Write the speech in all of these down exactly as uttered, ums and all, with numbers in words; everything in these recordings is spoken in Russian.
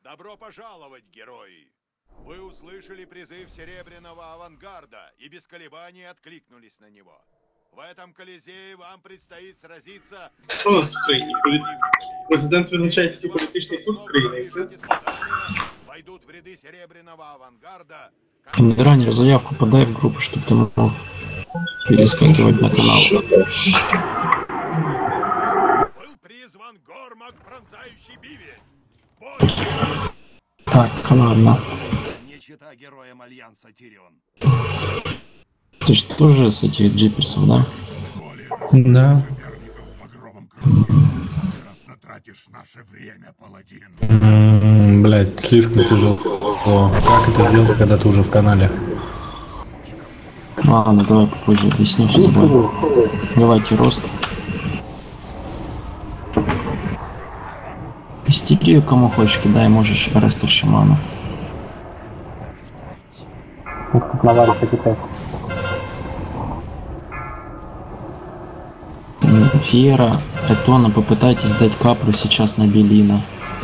Добро пожаловать, герои! Вы услышали призыв Серебряного Авангарда и без колебаний откликнулись на него. В этом Колизее вам предстоит сразиться... Що з країни? Президент визначає тільки політичний курс країни і все? Войдут в ряды Серебряного Авангарда... Генеральную заявку подай в группу, чтобы ты мог перескакивать на канал. Был призван Гормак, пронзающий бивень. Так, ладно. Не чита героям Альянса Тирион. Ты же тоже с этих джиперсов, да? Да. Тратишь наше время, паладин. М-м, блять, слишком тяжело. Как это сделать, когда ты уже в канале? Ладно, давай попозже объясню, сейчас будет. Давайте рост. Истерию кому хочешь кидай, можешь рестер шамана. Как на варе китай. Фиера, Этона, попытайтесь сдать каплю сейчас на Белина.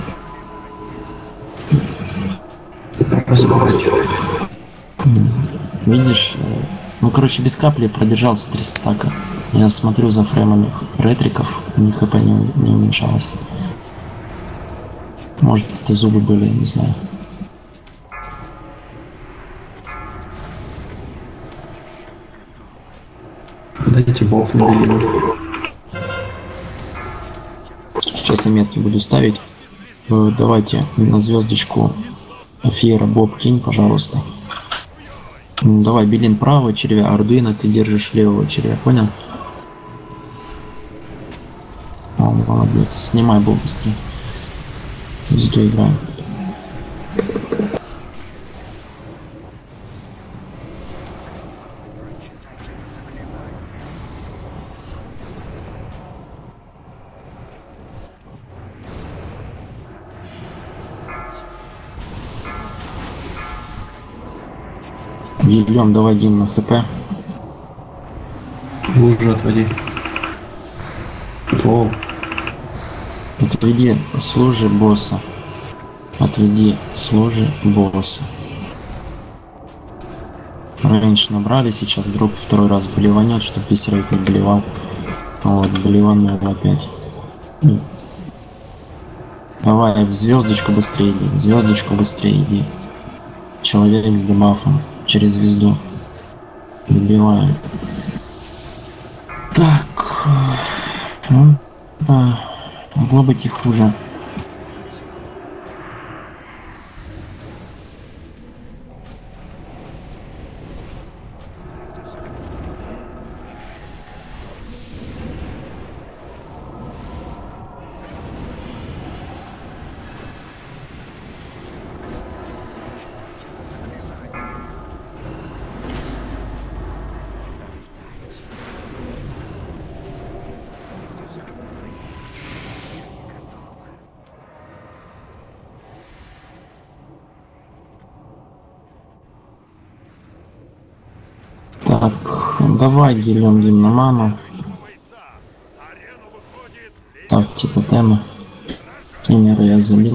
Видишь, ну короче без капли продержался три стака. Я смотрю за фреймами ретриков, у них хп не, не уменьшалось. Может это зубы были, не знаю. Дайте бог на Белину. Сейчас я метки буду ставить. Давайте на звездочку Фиера Боб кинь, пожалуйста. Давай, Белин право, червя, Ардуино, ты держишь левого червя, понял? О, молодец, снимай Боб быстрее. Звезду играем. Елем, давай гимн на хп. Уже отводи. О. Отведи служи босса. Отведи служи босса. Раньше набрали, сейчас вдруг второй раз болеванет, чтобы весь рейд не болевал. Вот, болеванул опять. Давай, в звездочку быстрее иди, в звездочку быстрее иди. Человек с дебафом через звезду. Добиваем. Так. Ну, да. Могло быть и хуже. Так, давай делим гимн на маму. Так, титотемы. Тренера я залил.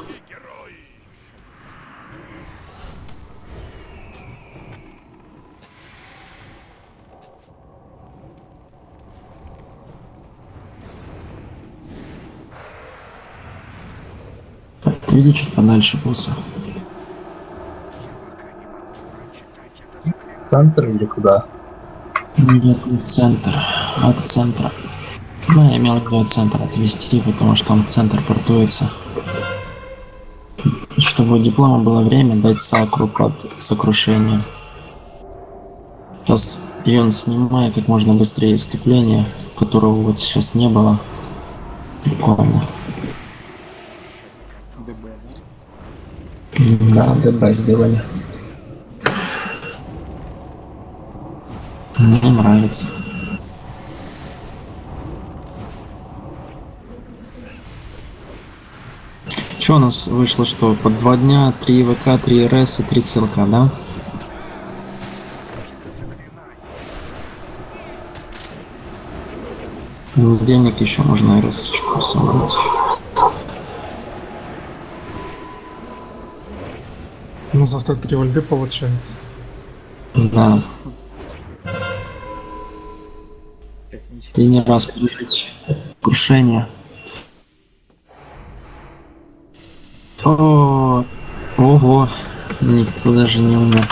Так, отведи чуть подальше босса. Центр или куда? Нет, в центр. От центра. Ну, я имел в виду от центра отвести, потому что он в центр портуется. Чтобы у диплома было время дать сакру под сокрушение. Сейчас и он снимает как можно быстрее иступление, которого вот сейчас не было. Прикольно. Да, ДБ сделали. Мне нравится. Что у нас вышло, что под два дня, три ВК, три РС и три ЦЛК, да? Денег еще можно РС-очку собрать. Ну, завтра три вольды получается. Да. И не раз пережить крушение. О, ого, никто даже не умер.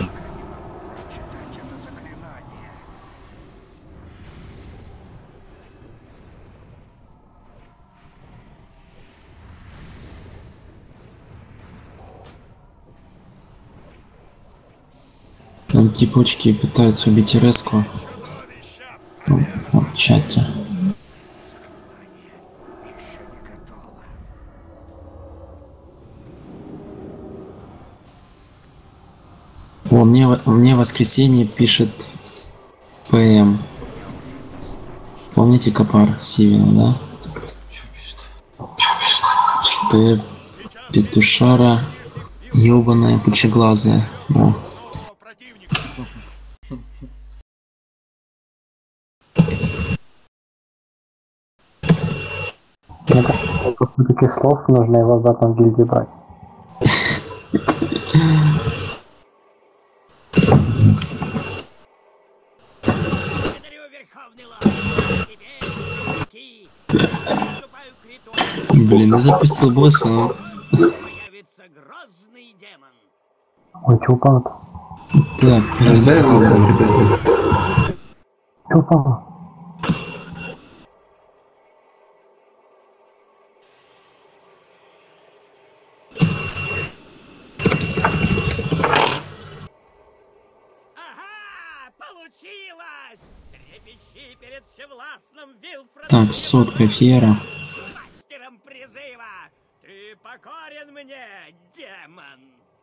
Там типочки пытаются убить Тереску. В чате. О, мне, мне в воскресенье пишет ПМ. Помните Копар Сивина, да? Что я петушара ёбаная пучеглазая. О. Мне кажется, после таких слов нужно его обратно в гильдию брать. Блин, я запустил босса, но... Ой, чё упало-то? Так, Раздай его, ребята. Чё упало? Так, сотка Фьера. Ты покорен мне, демон.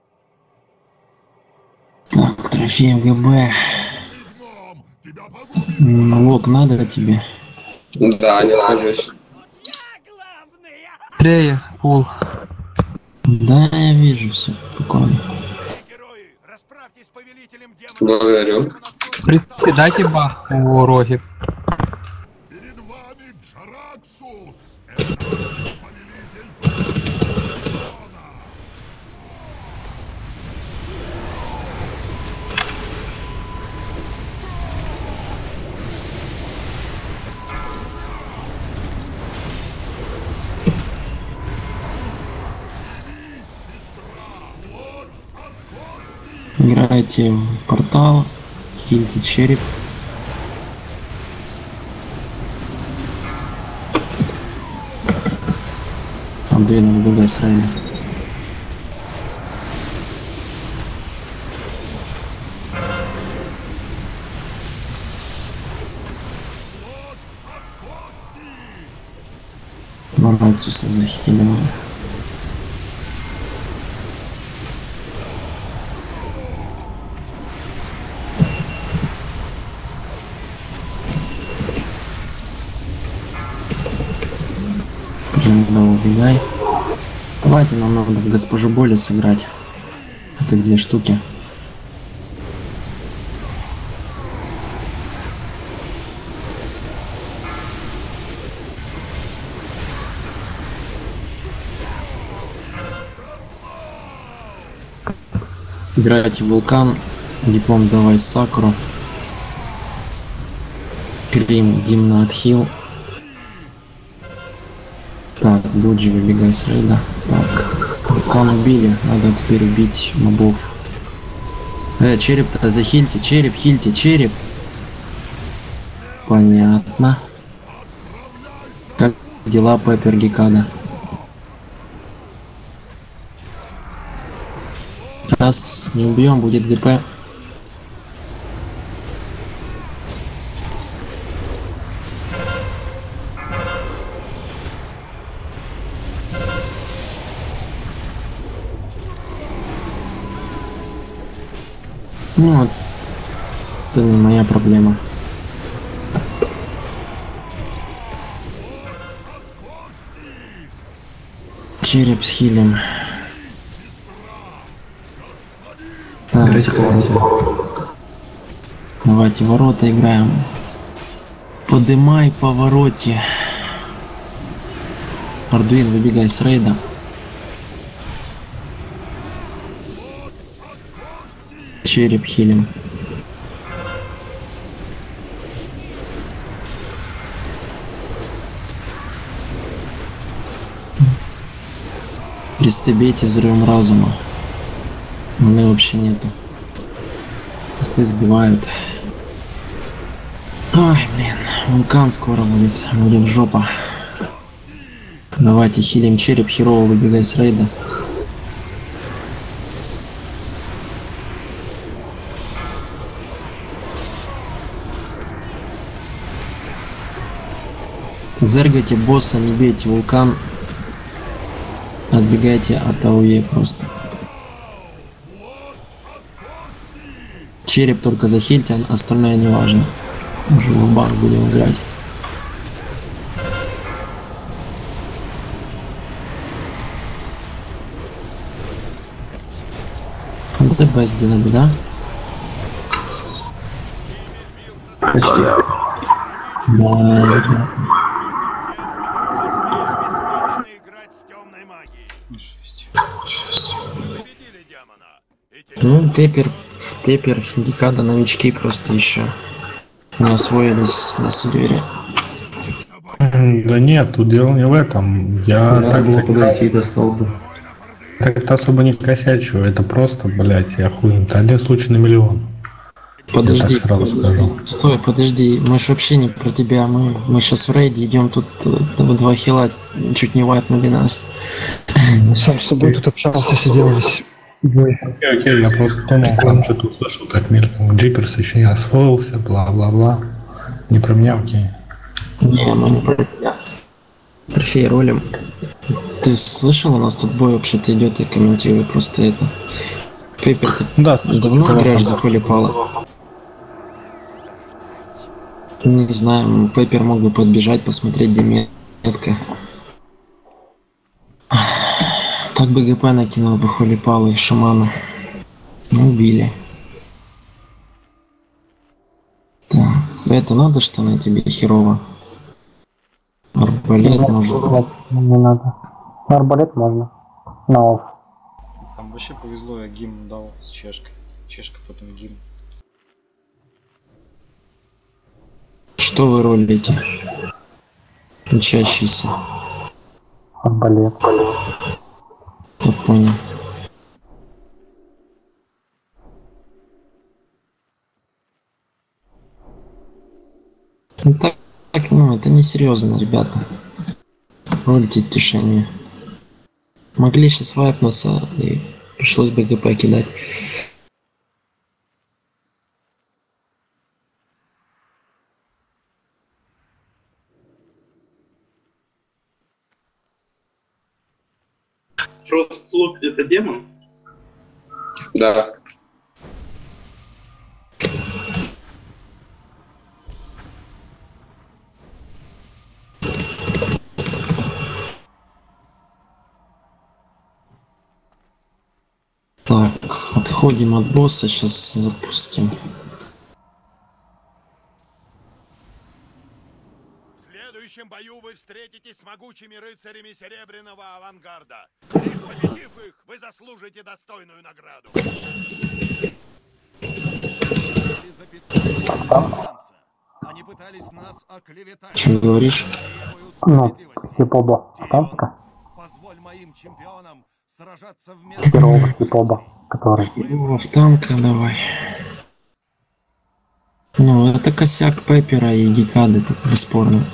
Так, трофей МГБ. Лок надо тебе? Да, не нахожусь. Трея, пул. Да, я вижу все спокойно. Благодарю. Дайте бах у роги. Перед вами Джараксус. Играйте в портал, хильте череп. Андуин выбегай с рейда. Мараксуса захилил. Убегай. Давайте нам надо в госпожу боли сыграть. Это две штуки. Играйте в вулкан. Диплом давай Сакуру. Крим, гимна отхил. Так, Буджи, выбегай с рейда. Так, вулкан убили. Надо теперь убить мобов. Э, череп-то захильте. Череп, хильте, череп. Понятно. Как дела Пеппер Гекада? Сейчас не убьем, будет ГП. Ну вот, это не моя проблема. Череп с хилем. Так. Давайте ворота играем. Подымай повороте. Ардуин, выбегай с рейда. Череп хилим. Пристебейте взрывом разума. Маны вообще нету. Просто сбивают. Ой, блин. Вулкан скоро будет. Будет жопа. Давайте хилим череп. Херово выбегай с рейда. Зергайте босса, не бейте вулкан. Отбегайте от АОЕ просто. Череп только захильте, а остальное не важно. Уже в банк будем играть. ДБ сделали, да? Почти. Да. Ну, Пеппер, Пеппер, Декада, новички просто еще не освоились на сервере. Да нет, тут дело не в этом. Я Да, так подойти до столба. так особо не косячу. Это просто, блядь, я хуй. Это один случай на миллион. Подожди, Я так сразу скажу. Стой, подожди, мы ж вообще не про тебя, мы, мы сейчас в рейде идем, тут э, два хила чуть не вайпнули нас. Сам с собой тут общался, сиделись. Окей, окей, я просто думал, там что-то услышал так мельком. Джиперс еще не освоился, бла-бла-бла. Не про меня, окей. Не, мы не про тебя. Трофей ролим. Ты слышал, у нас тут бой вообще-то идет, я комментирую просто это. Пеппер, ты Да, слышал, давно что играешь там. за Холипала? Не знаю, Пеппер мог бы подбежать, посмотреть, где метка. Так бы ГП накинул бы Холипала и Шамана. Ну, убили. Так, это надо штаны тебе херово? Арбалет Нет, может. нет, не надо. Арбалет можно. На офф. Там вообще повезло, я гимн дал с чешкой. Чешка потом гимн. Что вы ролите? Учащийся. Арбалет. Я понял. Ну так, так, ну это не серьезно, ребята. Ролите тишине. Могли сейчас вайпнуться и пришлось бы ГП кидать. Фростлук это демон? Да. Так, отходим от босса, сейчас запустим. В следующем бою вы встретитесь с могучими рыцарями Серебряного Авангарда. Лишь победив их, вы заслужите достойную награду. Они пытались нас оклеветать. Что говоришь? Ну, Сипоба в танка. Позволь моим чемпионам сражаться вместе. Херового Сипоба, который. О, в танка давай. Ну, это косяк Пеппера и Декады, это бесспорно.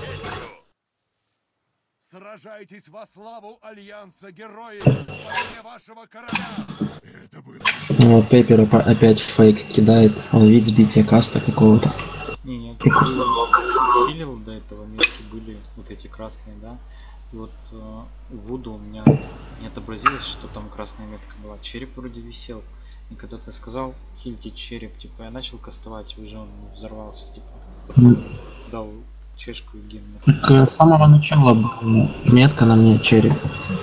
Сражайтесь во славу Альянса Героев во имя вашего короля. Это было... Ну, Пеппер опа- опять фейк кидает, он вид сбития каста какого-то. Не, не, я пилил до этого, метки были вот эти красные, да. И вот э, в Вуду у меня не отобразилось, что там красная метка была. Череп вроде висел. И когда ты сказал хильте череп, типа я начал кастовать, и уже он взорвался, типа. Mm. Дал чешку и гимн. Так, с самого начала была метка на мне череп.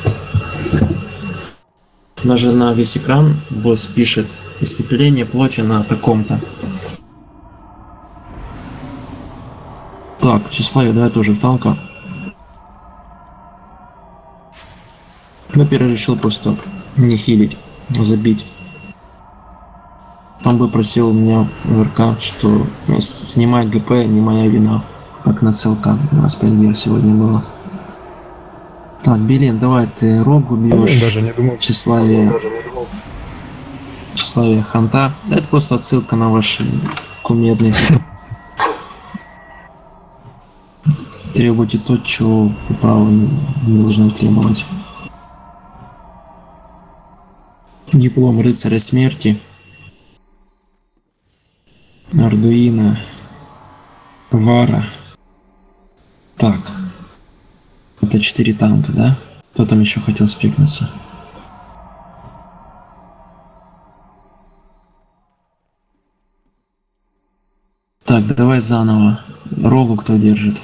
Даже на весь экран босс пишет испепеление плоти на таком-то. Так, тщеславие, давай тоже в танка. Например, решил просто не хилить, забить. Он бы просил меня в РК, что снимать ГП не моя вина, как на СЛК у нас премьер сегодня было. Так, Билин, давай ты Рогу бьешь, Даже не думал. тщеславие, тщеславие Ханта. Да, это просто отсылка на ваши кумедные ситуации. Требуйте то, чего по праву не должны требовать. Диплом рыцаря смерти. Ардуино. Вара. Так. Это четыре танка, да? Кто там еще хотел спикнуться? Так, давай заново. Рогу кто держит?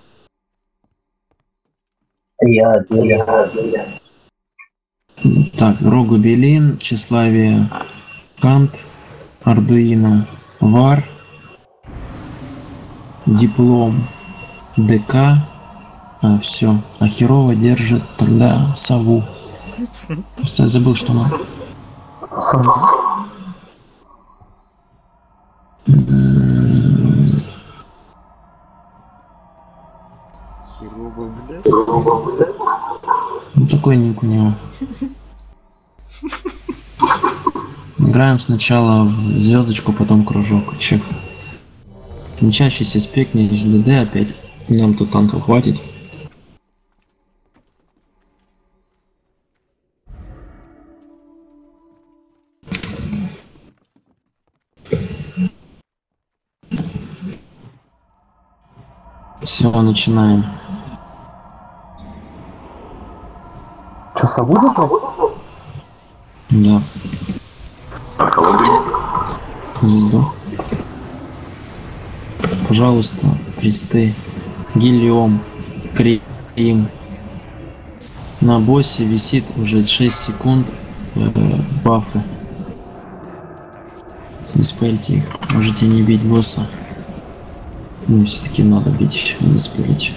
Я, я, я. Так, Рогу Белин, тщеславие Кант, Ардуино Вар, диплом ДК. А, все. А Херова держит тогда сову. Просто я забыл, что мы. Херово, блядь. Ну, такой ник у него. Играем сначала в звездочку, потом кружок. Чек. Мчащийся спек, не ДД опять. Нам тут танков хватит. Все, начинаем. Что, сову запал? Да. Звезду. Пожалуйста, присты. Гелиом. Крим. На боссе висит уже шесть секунд э, бафы. Не спельте их. Можете не бить босса. Мне все-таки надо бить, а не спилить.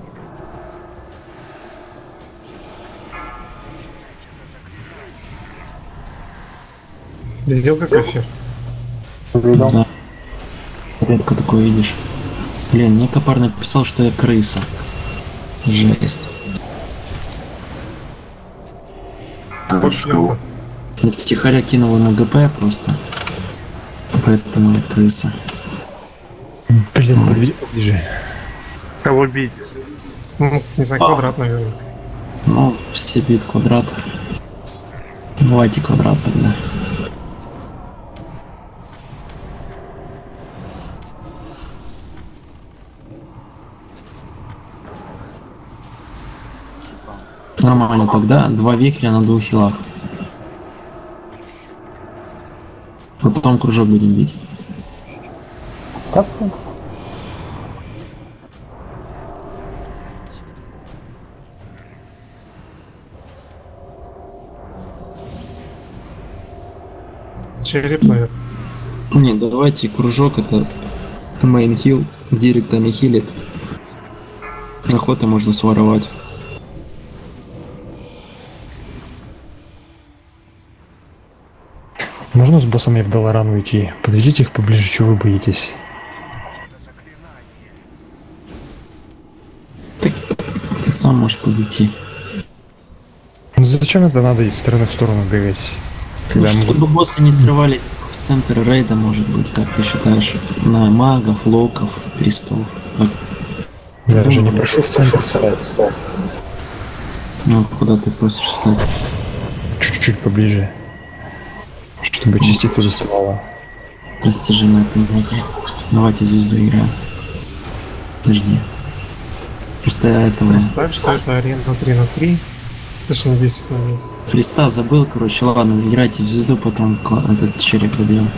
Видел, как эфир? Видел. Да. Редко такое видишь. Блин, мне Копар написал, что я крыса. Жесть. Больше Я тихоря кинул ему ГП просто. Поэтому я крыса. Блин, подведи поближе. кого бить? Ну, не знаю, квадрат, наверное. Ну, все бьют квадрат. Давайте квадрат тогда. Нормально тогда. Два вихря на двух хилах. Потом кружок будем бить. Череп, наверное. Не, давайте кружок, это мейн хил, директа не хилит. Охота можно своровать. Можно с боссами в Долоран уйти? Подведите их поближе, чего вы боитесь? Так ты сам можешь подойти. Ну зачем это надо из стороны в сторону бегать? Ну, Когда чтобы могут... боссы не срывались в центр рейда, может быть, как ты считаешь, на магов, локов, крестов. Как? Я даже не Думаю, прошу в центр встать. Ну, куда ты просишь встать? Чуть-чуть поближе. Чтобы частица засылала. Растяжимое понятие. Давайте звезду играем. Подожди. Просто этого... Представь, что это арена три на три. Точнее десять на десять. Христа забыл, короче, ладно, играйте в звезду, потом этот череп добьем.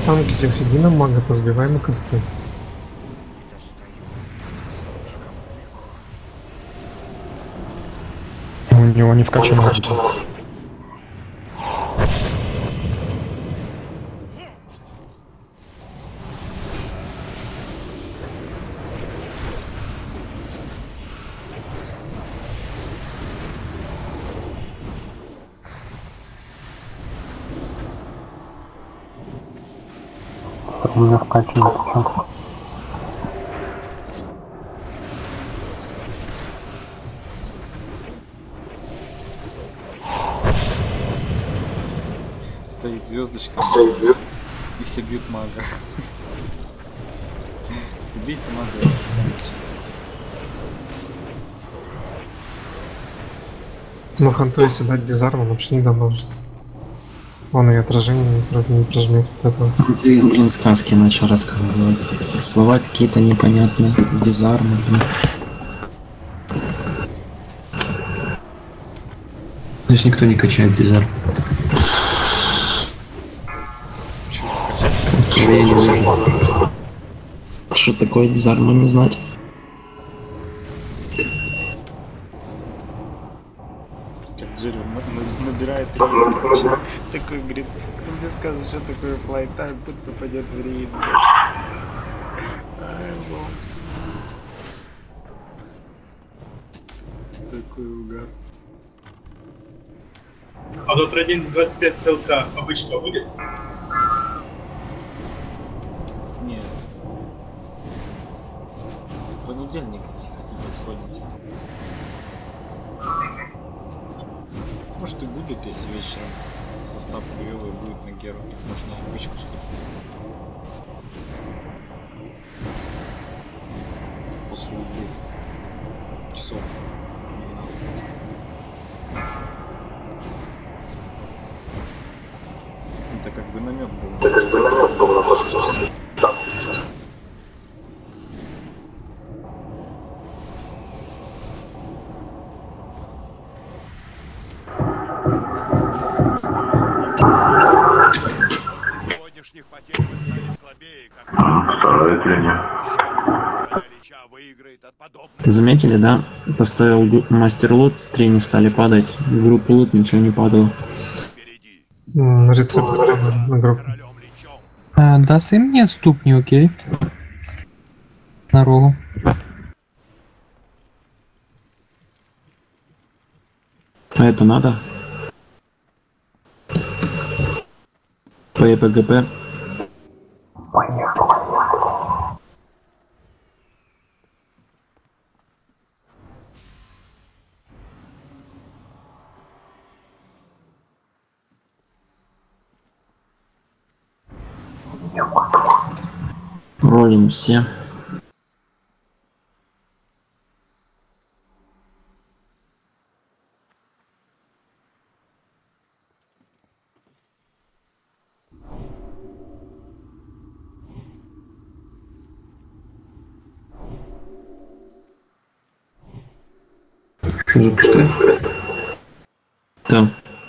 Ангелев, иди на мага, позбиваем косты. У него не вкачано. У меня вкачано, причем. Стоит звездочка. Стоит звезд... И все бьют мага. Бейте мага. Ну ханту, если дать дизарм, он вообще не доможет. Он и отражение не, про- не прожмет вот этого. Ты, блин, сказки начал рассказывать. Слова какие-то непонятные. Дизармы, блин. То есть никто не качает дизарм. Что такое дизарм, не знать. Как Джерри на- набирает рейд. Такой говорит, кто мне скажет, что такое флайтайм, тут попадет в рейд. Ай, бог. Такой угар. А до один двадцать пять ссылка обычно будет? Нет. В понедельник, если хотите, сходите. Может и будет, если вечером состав хуёвый будет на Геру. Можно обычку сходить. После еды. Часов двенадцать. Это как бы намет был. Это как бы намет был на после. Сегодняшних потерь вы стали слабее, как Старается ли не? Лича выиграет от подобных. Заметили, да? Поставил гу- мастер лут, три не стали падать. В группу лут ничего не падало. М, Рецепт на группу. А, даст и мне ступни, окей? На рогу. А это надо? ПГП. Ролим все. Не пускай. Да.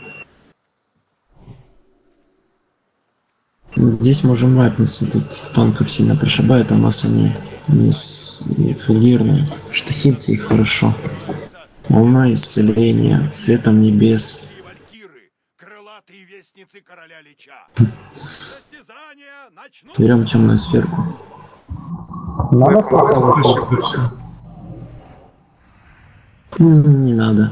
Здесь можем вайпнуться, тут танков сильно пришибает, а у нас они не, с... не филирные. Штахинцы их хорошо. Волна исцеления, светом небес. Крылатые вестницы короля Лича. Состязания начнут. Берем темную сферку. Надо Вспышек, да всё. М, Не надо.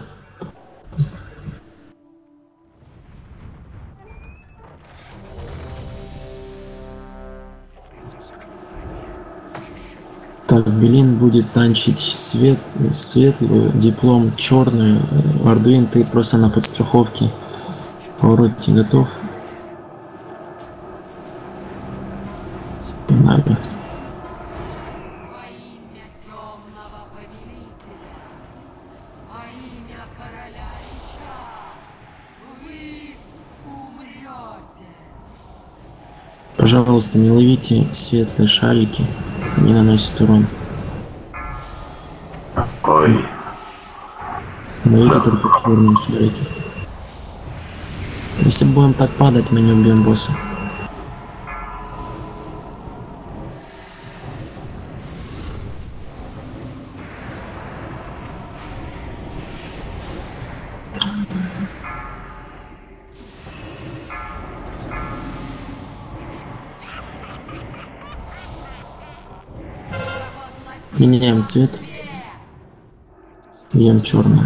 Так, Белин будет танчить свет, светлую, диплом черную. Ардуин, ты просто на подстраховке. Повороте готов. Погнали. Во имя темного повелителя, во имя короля Лича, вы умрете. Пожалуйста, не ловите светлые шарики, они наносят урон. Ой. Ловите только черные шарики. Если будем так падать, мы не убьем босса. Меняем цвет. Бьем черный.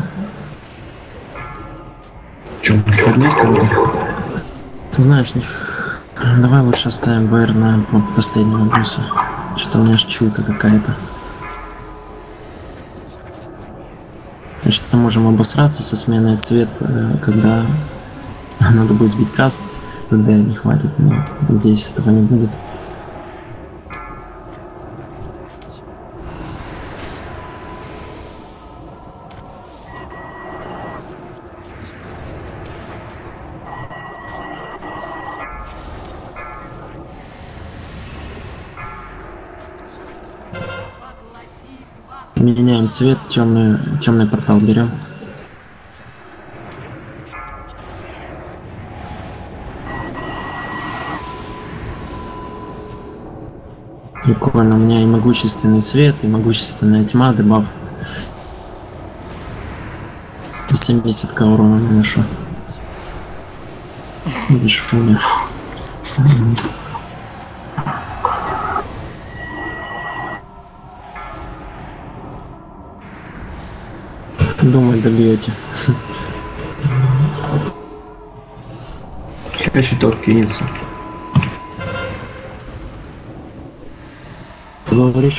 Черный? Знаешь, не... давай лучше оставим ВР на последнего босса. Что-то у меня аж чуйка какая-то. Значит, мы можем обосраться со сменой цвет, когда надо будет сбить каст, когда не хватит, но надеюсь, этого не будет. Меняем цвет, темный, темный портал берем. Прикольно, у меня и могущественный свет, и могущественная тьма, дебаф. семьдесят ка урона наношу. Видишь, у меня. Думаю, добьете. Сейчас торг кинется. Ты говоришь?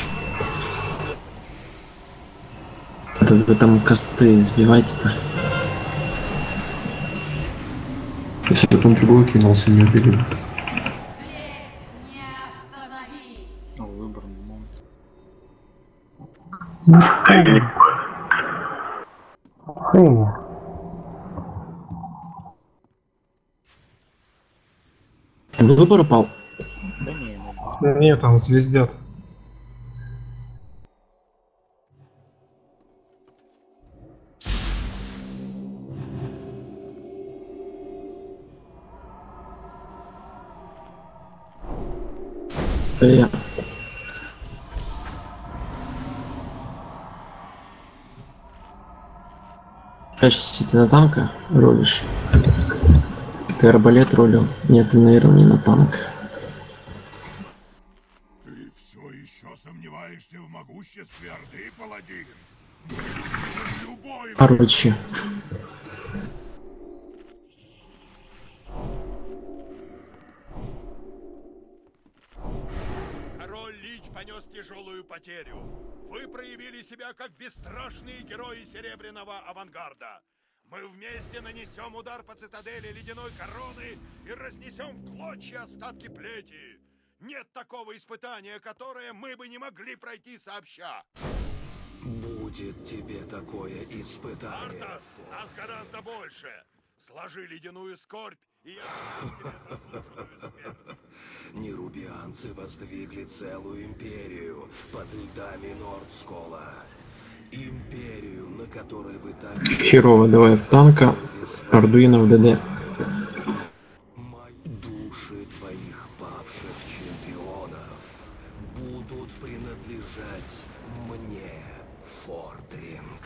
Да вы там косты сбивайте-то. Если потом другой кинулся, не убили. Выбор Хрень. Выбор упал? Да не, Нет, там звездят. Я. Сейчас ты на танка ролишь. Ты арбалет ролил? Нет, ты, наверное, не на танк. Ты все еще сомневаешься в могуществе Орды, паладин? Любой... Короче. Король Лич понес тяжелую потерю. Вы проявили себя как бесстрашные герои Серебряного Авангарда. Мы вместе нанесем удар по цитадели Ледяной Короны и разнесем в клочья остатки плети. Нет такого испытания, которое мы бы не могли пройти сообща. Будет тебе такое испытание. Артас, нас гораздо больше. Сложи ледяную скорбь, и я тебе заслуженную смерть. Нерубианцы воздвигли целую империю под льдами Нордскола. Империю, на которой вы так... Херово, давай в танка, Ардуино в ДД. Души твоих павших чемпионов будут принадлежать мне, Фордринг.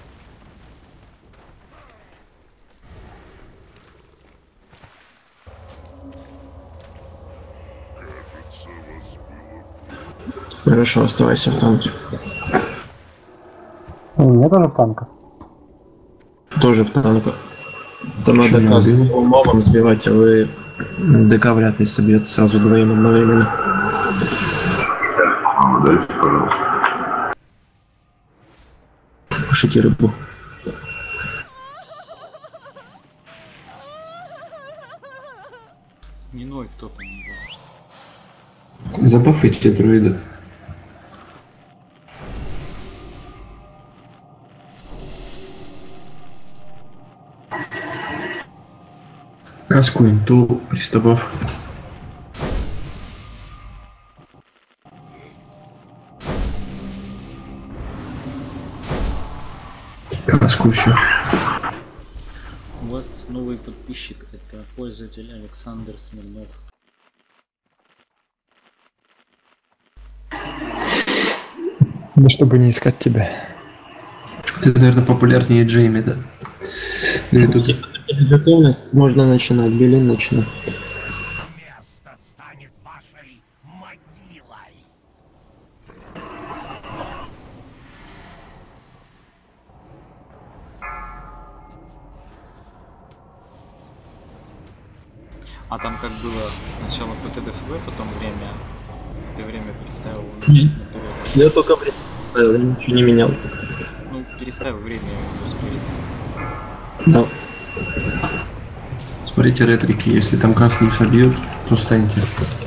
Хорошо, оставайся в танке. У меня тоже танка. Тоже в танка. То надо каст мобом сбивать, а вы ДК вряд ли собьет сразу двоим одновременно. Кушайте рыбу. Не ноль, кто там. Забафайте друида. Краску инту, пристабав. Краску еще. У вас новый подписчик, это пользователь Александр Смирнов. Да чтобы не искать тебя. Ты, наверное, популярнее Джейми, да? Или тут... Готовность, можно начинать, Белин начинать. Место станет вашей могилой. А там как было сначала пэ тэ дэ эф вэ, потом время. Ты время переставил Нет. наперед. Я только время ставил, я ничего не менял. Ну, переставил время, я не успею. Да. Смотрите ретрики, если там красный собьет, то станьте.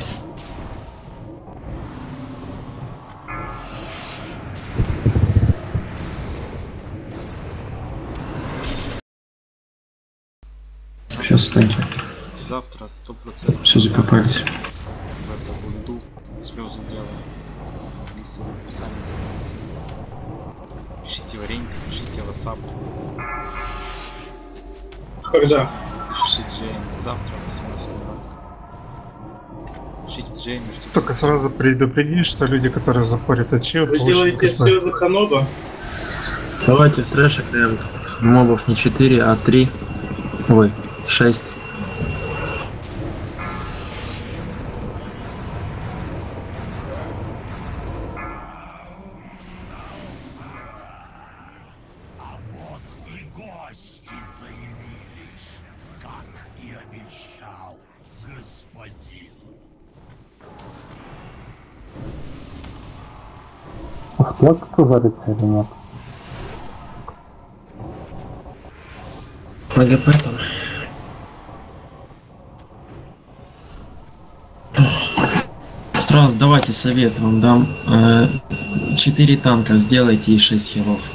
Сейчас встаньте. Завтра сто процентов. Все закопались. В эту бунду слезы делаем. Если вы сами занимаете. Пишите варенье, пишите васап. Когда? Пишите Джейми. Завтра в восемнадцать ноль ноль. Пишите Джейми, что... Только сразу предупреди, что люди, которые запорят очил, Вы делаете все за Ханоба? Давайте в трэш играем. Мобов не четыре, а три. Ой, шесть. Успел кто зарыться или нет? На ГП там. Сразу давайте совет вам дам. четыре танка сделайте и шесть хилов.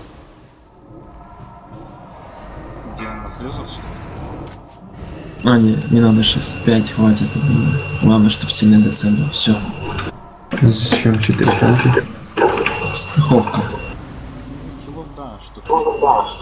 Где он на слезах? А, не, не надо шесть, пять хватит. Главное, чтобы сильно доцелил. Все. Зачем четыре танки? Страховка. Хилов, да, что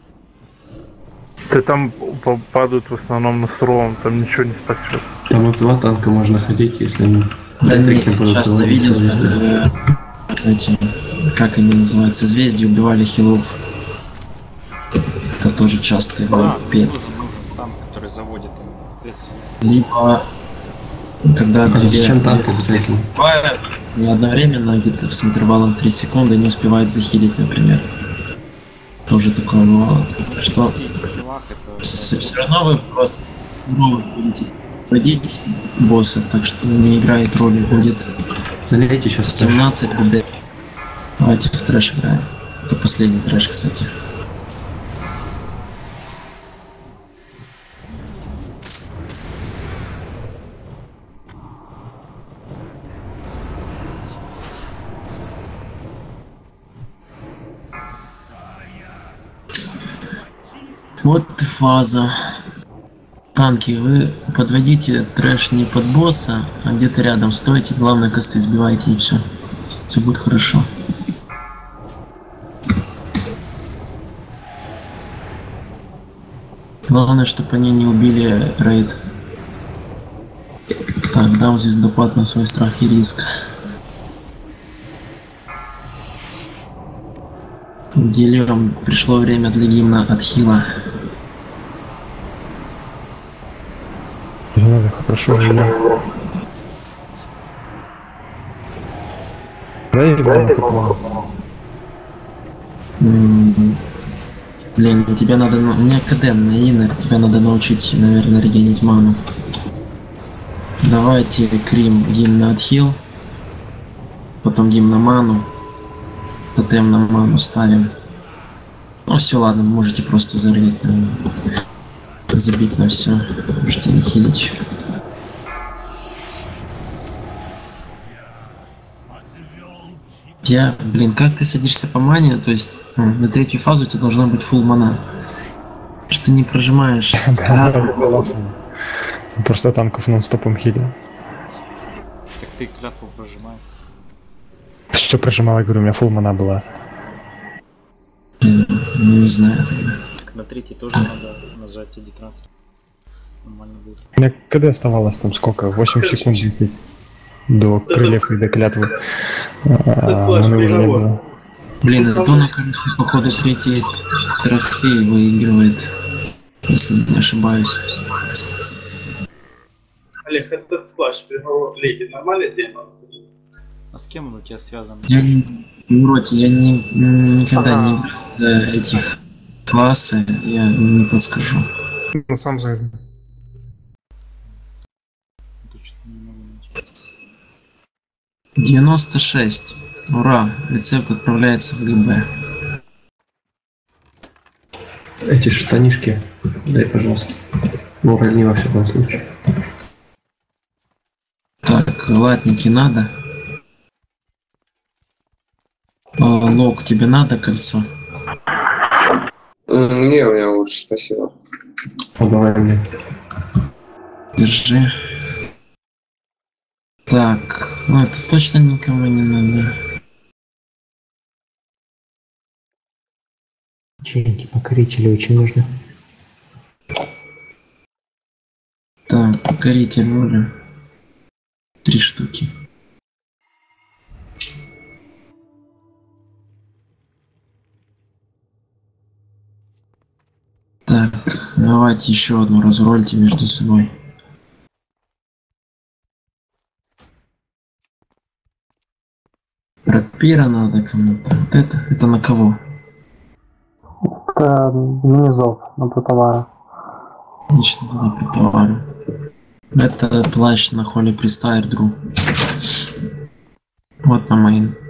ты там падают в основном на суровом, там ничего не спасет. Там вот два танка можно ходить, если они... Да не, часто видел, как э, эти, как они называются, созвездия убивали хилов. Это тоже часто а, пец. нужен, нужен танк, который заводит им. Либо когда а зачем танки бывает не одновременно, где-то с интервалом три секунды не успевает захилить, например. Тоже такое, но что все, все равно вы вас будете ходить босса, так что не играет роли, будет залейте сейчас семнадцать ГД. Давайте в трэш играем. Это последний трэш, кстати. Вот и фаза. Танки, вы подводите трэш не под босса, а где-то рядом стойте, главное косты сбивайте и все. Все будет хорошо. Главное, чтобы они не убили рейд. Так, дам звездопад на свой страх и риск. Дилерам пришло время для гимна от хила. Надо хорошо жить. Да, и Блин, тебе надо... У меня КД на инер, тебя надо научить, наверное, регенить ману. Давайте Крим гимн на отхил. Потом гимн на ману. Тотем на ману ставим. Ну все, ладно, можете просто зарыть, наверное. Забить на все. Можете не хилить. Я, блин, как ты садишься по мане, то есть ну, на третью фазу у тебя должна быть фулл мана. Что ты не прожимаешь. Просто танков нон-стопом хилил. Так ты клятву прожимай. Что прожимал, я говорю, у меня фулл мана была. Не знаю. Так на третий тоже надо нажать эдит трансфер. Нормально будет. У меня КД оставалось там сколько? восемь секунд до крыльев и до клятвы. А, уже не было. Блин, это то, на короче, походу третий трофей выигрывает, если не ошибаюсь. Олег, этот ваш приговор леди нормальная тема? А с кем он у тебя связан? Я в роте, я не, никогда не играл за эти классы, я не подскажу. На самом деле. девяносто шесть. Ура! Рецепт отправляется в ГБ. Эти штанишки дай, пожалуйста. Ну, урони во всяком случае. Так, латники надо. О, Лок, тебе надо кольцо? Не, у меня лучше, спасибо. Ну, давай мне. Держи. Так, ну это точно никому не надо. Печеньки, покорители очень нужны. Так, покоритель воля. Три штуки. Так, давайте еще одну разрольте между собой. Рапира надо кому-то. Вот это, это на кого? Это мини-зов на товара. Отлично, надо по товару. Это плащ на холли пристайр, друг. Вот на мейн.